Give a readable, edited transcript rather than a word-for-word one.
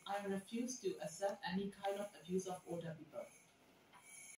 I refuse to accept any kind of abuse of older people.